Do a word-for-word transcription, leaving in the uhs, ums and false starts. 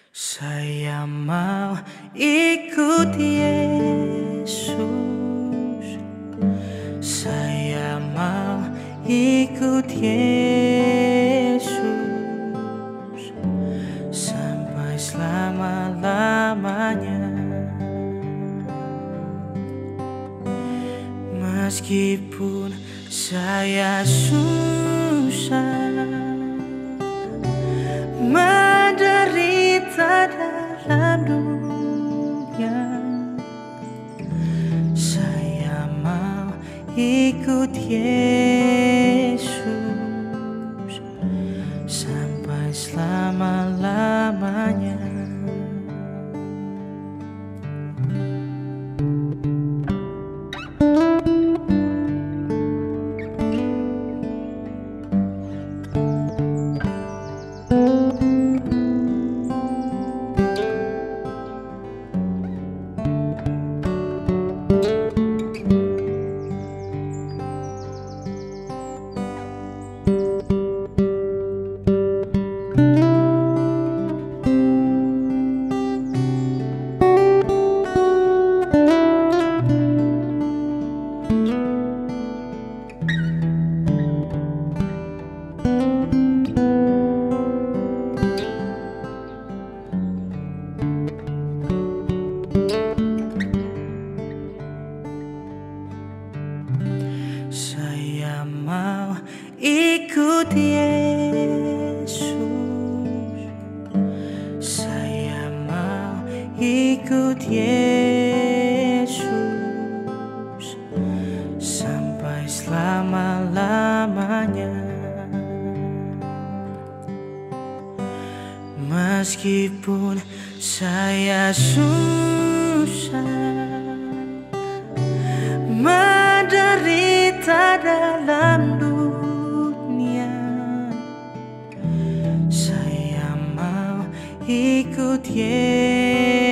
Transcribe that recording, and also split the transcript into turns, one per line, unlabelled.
Saya mau ikut Yesus. Saya mau ikut Yesus sampai selama-lamanya. Meskipun saya susah menderita dalam dunia, saya mau ikut Yesus sampai selama-lamanya. Saya mau ikut Yesus. Saya mau ikut Yesus sampai selama-lamanya. Meskipun saya susah menderita dalam dunia, saya mau ikut Yesus